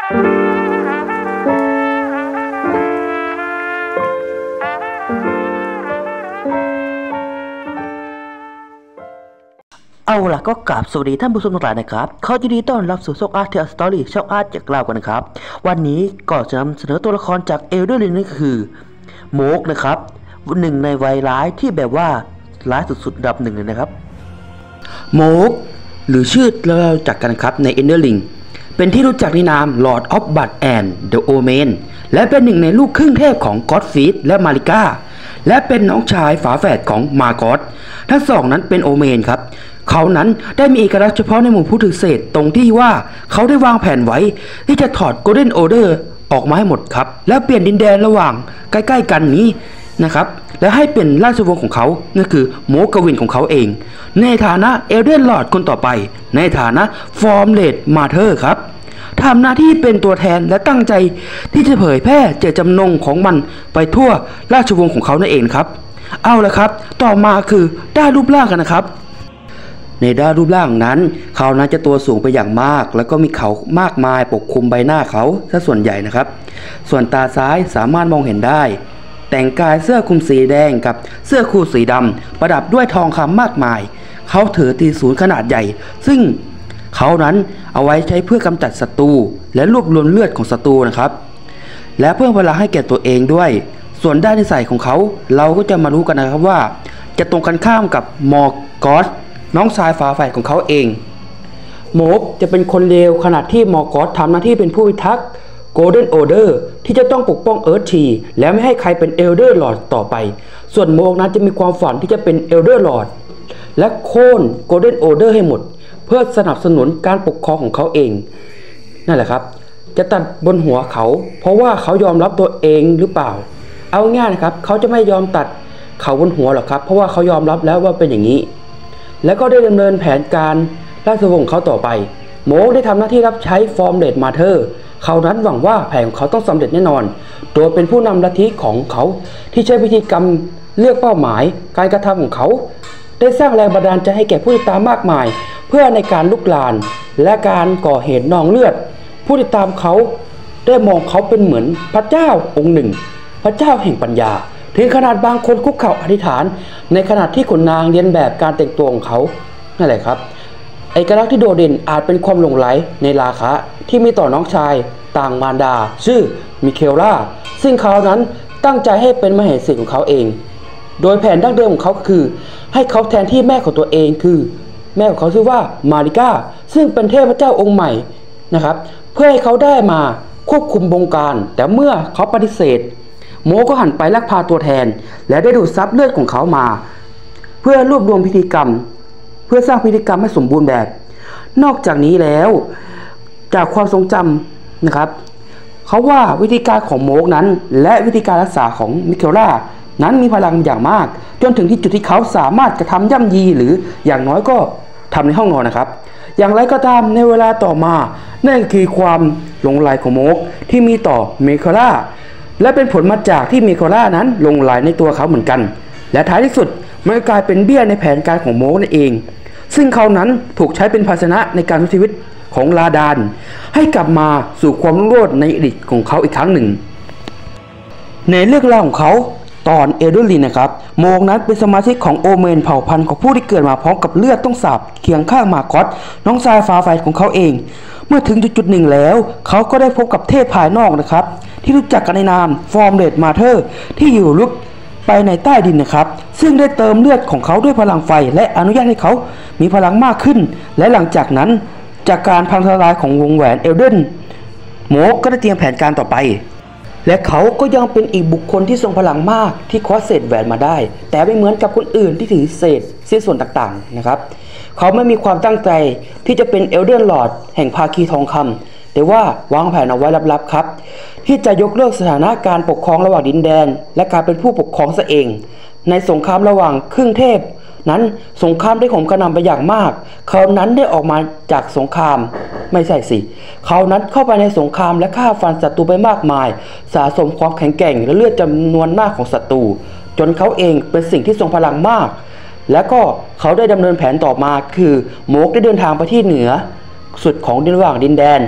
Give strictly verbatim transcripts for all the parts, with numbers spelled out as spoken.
เอาล่ะก็กราบสวัสดีท่านผู้ชมทุกท่านนะครับเขายินดีต้อนรับสู่ช่องอาร์ตเทลสตอรี่ช่องอาร์ตจากเรากันนะครับวันนี้ก็จะนำเสนอตัวละครจากเอลเดอร์ลิงนั่นก็คือโมกนะครับหนึ่งในวัยร้ายที่แบบว่าร้ายสุดๆระดับหนึ่งเลยนะครับโมกหรือชื่อเราจักกันครับในเอลเดอร์ลิงเป็นที่รู้จักในนาม Lord of Blood and the Omen และเป็นหนึ่งในลูกครึ่งเทพของก็อดฟรีดและมาริก้าและเป็นน้องชายฝาแฝดของมาร์กอตทั้งสองนั้นเป็นโอเมนครับเขานั้นได้มีเอกลักษณ์เฉพาะในหมู่ผู้ถือเศษตรงที่ว่าเขาได้วางแผนไว้ที่จะถอดโกลเด้นออเดอร์ออกมาให้หมดครับแล้วเปลี่ยนดินแดนระหว่างใกล้ๆกันนี้นะครับและให้เป็นราชวงศ์ของเขานั่นคือโมกวินของเขาเองในฐานะเอลเดนลอร์ดคนต่อไปในฐานะฟอร์มเลดมาเธอร์ครับทำหน้าที่เป็นตัวแทนและตั้งใจที่จะเผยแพร่เจตจำนงของมันไปทั่วราชวงศ์ของเขานั่นเองครับเอาละครับต่อมาคือด้านรูปร่างกันนะครับในด้านรูปร่างนั้นเขานั้นจะตัวสูงไปอย่างมากแล้วก็มีเขามากมายปกคลุมใบหน้าเขาซะส่วนใหญ่นะครับส่วนตาซ้ายสามารถมองเห็นได้แต่งกายเสื้อคลุมสีแดงกับเสื้อคู่สีดำประดับด้วยทองคำมากมายเขาถือตีศูนย์ขนาดใหญ่ซึ่งเขานั้นเอาไว้ใช้เพื่อกำจัดศัตรูและรวบรวมเลือดของศัตรูนะครับและเพิ่มพลังให้แก่ตัวเองด้วยส่วนด้านนิสัยของเขาเราก็จะมารู้กันนะครับว่าจะตรงกันข้ามกับมอร์กอสน้องชายฝาแฝดของเขาเองโมกจะเป็นคนเลวขณะที่มอร์กอสทำหน้าที่เป็นผู้พิทักษ์โกลเด้นออเดอร์ที่จะต้องปกป้องเอิร์ธทีและไม่ให้ใครเป็นเอลเดอร์ลอร์ดต่อไปส่วนโมกนั้นจะมีความฝันที่จะเป็นเอลเดอร์ลอร์ดและโค่นโกลเด้นออเดอร์ให้หมดเพื่อสนับสนุนการปกครองของเขาเองนั่นแหละครับจะตัดบนหัวเขาเพราะว่าเขายอมรับตัวเองหรือเปล่าเอาง่ายนะครับเขาจะไม่ยอมตัดเขาบนหัวหรอกครับเพราะว่าเขายอมรับแล้วว่าเป็นอย่างนี้แล้วก็ได้ดำเนินแผนการราชวงศ์ของเขาต่อไปโมกได้ทำหน้าที่รับใช้ฟอร์มเลดมาเธอร์เขานั้นหวังว่าแผนของเขาต้องสำเร็จแน่นอนโดยเป็นผู้นำลัทธิของเขาที่ใช้วิธีกรรมเลือกเป้าหมายการกระทำของเขาได้สร้างแรงบันดาลใจให้แก่ผู้ติดตามมากมายเพื่อในการลุกลานและการก่อเหตุนองเลือดผู้ติดตามเขาได้มองเขาเป็นเหมือนพระเจ้าองค์หนึ่งพระเจ้าแห่งปัญญาถึงขนาดบางคนคุกเข่าอธิษฐานในขณะที่ขุนนางเรียนแบบการแต่งตัวของเขานั่นแหละครับเอกลักษณ์ที่โดดเด่นอาจเป็นความหลงไหลในราคะที่มีต่อน้องชายต่างมารดาชื่อมิเคล่าซึ่งเขานั้นตั้งใจให้เป็นมเหสีของเขาเองโดยแผนดั้งเดิมของเขาคือให้เขาแทนที่แม่ของตัวเองคือแม่ของเขาชื่อว่ามาริก้าซึ่งเป็นเทพเจ้าองค์ใหม่นะครับเพื่อให้เขาได้มาควบคุมบงการแต่เมื่อเขาปฏิเสธโมก็หันไปลักพาตัวแทนและได้ดูดซับเลือดของเขามาเพื่อรวบรวมพิธีกรรมเพื่อสร้างพิธีกรรมให้สมบูรณ์แบบนอกจากนี้แล้วจากความทรงจำนะครับเขาว่าวิธีการของโมกนั้นและวิธีการรักษาของมิเคล่านั้นมีพลังอย่างมากจนถึงที่จุดที่เขาสามารถกระทำย่ำยีหรืออย่างน้อยก็ทำในห้องนอนนะครับอย่างไรก็ตามในเวลาต่อมานั่นคือความหลงใหลของโมกที่มีต่อมิเคล่าและเป็นผลมาจากที่มิเคล่านั้นหลงใหลในตัวเขาเหมือนกันและท้ายที่สุดมันกลายเป็นเบี้ยในแผนการของโมกนั่นเองซึ่งเขานั้นถูกใช้เป็นภาชนะในการชีวิตของลาดานให้กลับมาสู่ความรุ่งโรจน์ในอดีตของเขาอีกครั้งหนึ่งในเรื่องราวของเขาตอนเอลเดอร์ลินนะครับโมกนั้นเป็นสมาชิกของโอเมนเผ่าพันธุ์ของผู้ที่เกิดมาพร้อมกับเลือดต้องสาบเคียงข้างมาร์กอตน้องชายฝาแฝดของเขาเองเมื่อถึงจุดๆหนึ่งแล้วเขาก็ได้พบกับเทพภายนอกนะครับที่รู้จักกันในนามฟอร์มเลดมาเธอร์ที่อยู่ลึกไปในใต้ดินนะครับซึ่งได้เติมเลือดของเขาด้วยพลังไฟและอนุญาตให้เขามีพลังมากขึ้นและหลังจากนั้นจากการพังทลายของวงแหวนเอลเดนโมกก็ได้เตรียมแผนการต่อไปและเขาก็ยังเป็นอีกบุคคลที่ทรงพลังมากที่คว้าเศษแหวนมาได้แต่ไม่เหมือนกับคนอื่นที่ถือเศษชิ้นส่วนต่างๆนะครับเขาไม่มีความตั้งใจที่จะเป็นเอลเดนลอร์ดแห่งภาคีทองคำแต่ว่าวางแผนเอาไว้ลับๆครับที่จะยกเลิกสถานะการปกครองระหว่างดินแดนและการเป็นผู้ปกครองซะเองในสงครามระหว่างครึ่งเทพนั้นสงครามได้ข่มกระหน่ำไปอย่างมากเขานั้นได้ออกมาจากสงครามไม่ใช่สิเขานั้นเข้าไปในสงครามและฆ่าฟันศัตรูไปมากมายสะสมความแข็งแกร่งและเลือดจำนวนมากของศัตรูจนเขาเองเป็นสิ่งที่ทรงพลังมากและก็เขาได้ดำเนินแผนต่อมาคือโมกได้เดินทางไปที่เหนือสุดของดินระหว่างดินแดน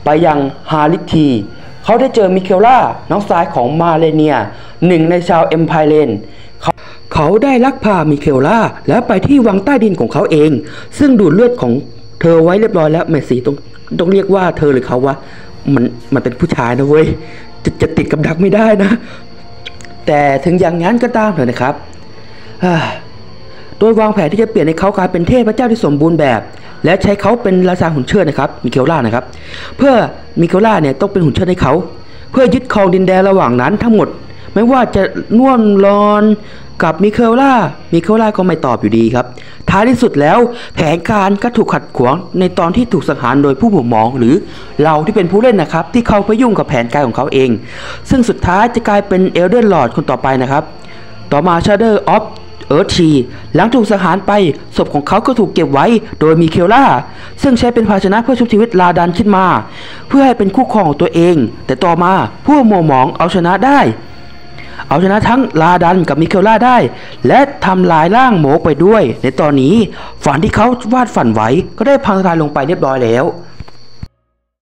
ไปยังฮาริทีเขาได้เจอมิเคล่าน้องชายของมาเลเนียหนึ่งในชาวเอ็มไพเรนเขาเขาได้ลักพามิเคล่าและไปที่วังใต้ดินของเขาเองซึ่งดูดเลือดของเธอไว้เรียบร้อยแล้วแม่สีต้องต้องเรียกว่าเธอหรือเขาวะมันมันเป็นผู้ชายนะเว้ยจะจะติดกับดักไม่ได้นะแต่ถึงอย่างนั้นก็ตามเถอะนะครับโดยวางแผนที่จะเปลี่ยนให้เขากลายเป็นเทพเจ้าที่สมบูรณ์แบบและใช้เขาเป็นราชาหุ่นเชิดนะครับมิเคล่านะครับเพื่อมิเคล่าเนี่ยต้องเป็นหุ่นเชิดให้เขาเพื่อยึดครองดินแดนระหว่างนั้นทั้งหมดไม่ว่าจะน่วมรอนกับมิเคล่ามิเคล่าก็ไม่ตอบอยู่ดีครับท้ายที่สุดแล้วแผนการก็ถูกขัดขวางในตอนที่ถูกสังหารโดยผู้บุกมองหรือเราที่เป็นผู้เล่นนะครับที่เขาไปยุ่งกับแผนการของเขาเองซึ่งสุดท้ายจะกลายเป็นเอลเดนลอร์ดคนต่อไปนะครับต่อมา Shadow of เอิร์ธทรีหลังถูกสังหารไปศพของเขาก็ถูกเก็บไว้โดยมิเคล่าซึ่งใช้เป็นภาชนะเพื่อชุบชีวิตลาดันขึ้นมาเพื่อให้เป็นคู่ครองของตัวเองแต่ต่อมาผู้มัวหมองเอาชนะได้เอาชนะทั้งลาดันกับมิเคล่าได้และทำลายร่างโมกไปด้วยในตอนนี้ฝันที่เขาวาดฝันไว้ก็ได้พังทลายลงไปเรียบร้อยแล้ว